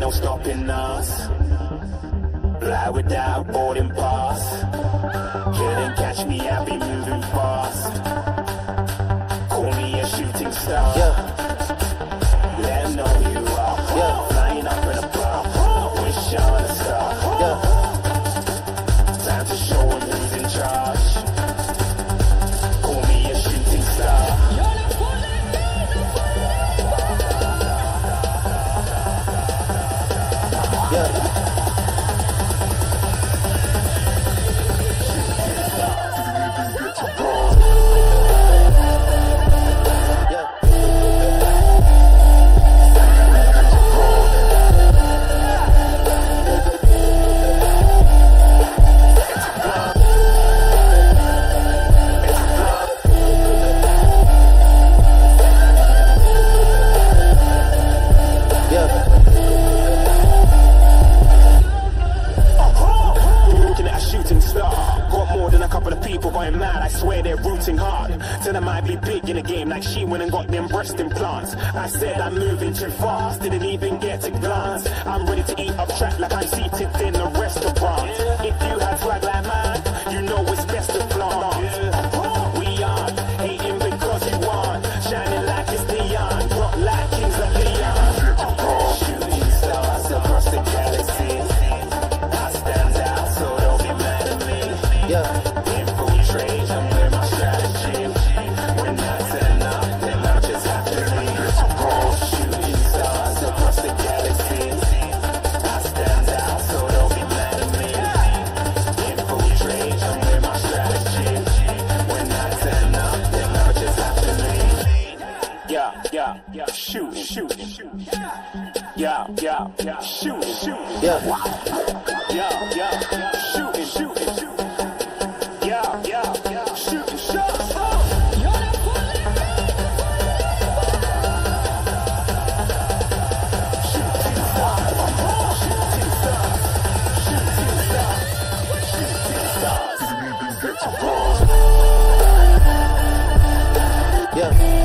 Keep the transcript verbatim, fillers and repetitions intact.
no stopping us. Fly without boarding pass. Couldn't catch me, I be moving fast. Call me a shooting star. Yeah. Let them know who you are. Yeah. Flying up in a bar. Wish on a star. Yeah. Time to show them who's in charge. Call me a shooting star. Yeah. In a game like she went and got them breast implants. I said I'm moving too fast, didn't even get a glance. I'm ready to eat up track like I'm seated in a restaurant. If you had swag like mine, you know it's best to flaunt. We aren't hating because you want, shining like it's neon, rock like kings of Leon. Shooting stars across the galaxy. I stand out so don't be mad at me. Yeah. Infiltrate, I'm with my strategy. When I turn up, then I just have to leave. Shooting stars across the galaxy. I stand out, so don't be mad at me. Infiltrate, I'm with my strategy. When I turn up, then I just have to leave. Yeah, yeah, yeah, shoot, shoot, shoot. Yeah, yeah, yeah, shoot, shoot. Yeah. Yeah, yeah, yeah, shooting, shooting, shooting. Yeah, yeah, yeah, shooting shots. Yeah.